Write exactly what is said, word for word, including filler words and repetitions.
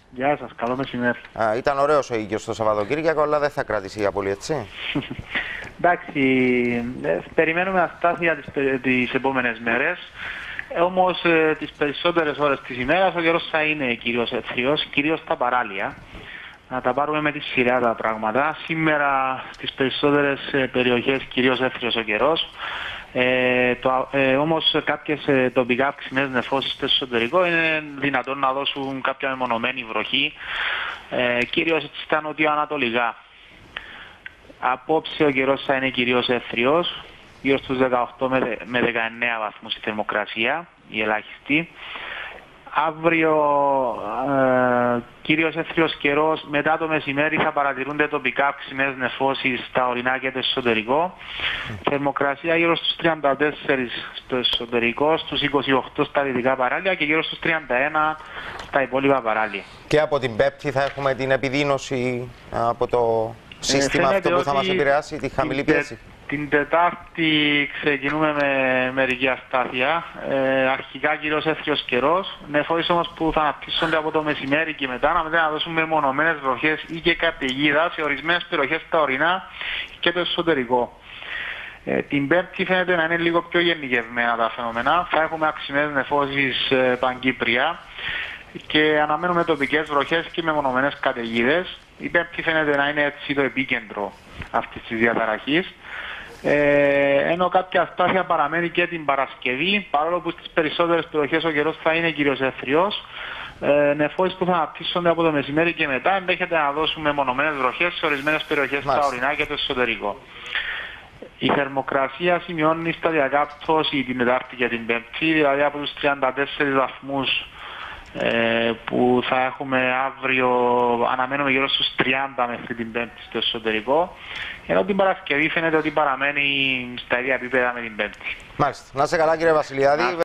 Γεια σας, καλό μεσημέρι. Α, ήταν ωραίος ο ήλιος το Σαββατοκύριακο, αλλά δεν θα κρατήσει για πολύ, έτσι. Εντάξει, ε, περιμένουμε αστάθεια τις, τις επόμενες μέρες. Ε, όμως ε, τις περισσότερες ώρες της ημέρας ο καιρός θα είναι κυρίως εύθριος, κυρίως στα παράλια. Να τα πάρουμε με τη σειρά τα πράγματα. Σήμερα στις περισσότερες ε, περιοχές κυρίως εύθριος ο καιρός. Ε, το, ε, όμως κάποιες ε, τοπικά αυξημένες νεφώσεις στο εσωτερικό είναι δυνατόν να δώσουν κάποια μεμονωμένη βροχή, ε, κυρίως στα νοτιοανατολικά. Απόψε ο καιρός θα είναι κυρίως εύθριος, γύρω στους δεκαοκτώ με δεκαεννέα βαθμούς η θερμοκρασία, η ελάχιστη. Αύριο ε, κυρίως εύθριος καιρός, μετά το μεσημέρι θα παρατηρούνται τοπικά αυξημένες νεφώσεις στα ορεινά και το εσωτερικό. Θερμοκρασία γύρω στους τριάντα τέσσερα στο εσωτερικό, στους είκοσι οκτώ στα δυτικά παράλια και γύρω στους τριάντα ένα στα υπόλοιπα παράλια. Και από την Πέμπτη θα έχουμε την επιδείνωση από το σύστημα ε, αυτό που θα μας επηρεάσει, τη χαμηλή πίεση. Την Τετάρτη ξεκινούμε με μερική αστάθεια, ε, αρχικά κυρίως εύθριος καιρός, νεφώσεις όμως που θα αναπτύσσονται από το μεσημέρι και μετά, να μετά να δώσουμε μονομένες βροχές ή και καταιγίδα σε ορισμένες περιοχές στα ορεινά και το εσωτερικό. Ε, την Πέμπτη φαίνεται να είναι λίγο πιο γενικευμένα τα φαινόμενα, θα έχουμε αυξημένες νεφώσεις ε, παγκύπρια και αναμένουμε τοπικές βροχές και μεμονωμένες καταιγίδες. Η Πέμπτη φαίνεται να είναι έτσι το επίκεντρο αυτής της διαταραχής. Ε, ενώ κάποια αστάθεια παραμένει και την Παρασκευή, παρόλο που στις περισσότερες περιοχές ο καιρός θα είναι κυρίως εύθριος. Ε, νεφώσεις που θα αναπτύσσονται από το μεσημέρι και μετά ενδέχεται να δώσουμε μονομένες βροχές σε ορισμένες περιοχές στα ορεινά και το εσωτερικό. Η θερμοκρασία σημειώνει σταδιακά πτώση την Τετάρτη και την Πέμπτη, δηλαδή από τους τριάντα τέσσερις βαθμούς ε, που θα έχουμε αύριο, αναμένουμε γύρω στους τριάντα μέχρι την Πέμπτη στο εσωτερικό, ενώ την Παρασκευή φαίνεται ότι παραμένει στα ίδια επίπεδα με την Πέμπτη. Μάλιστα. Να είσαι καλά, κύριε Βασιλιάδη.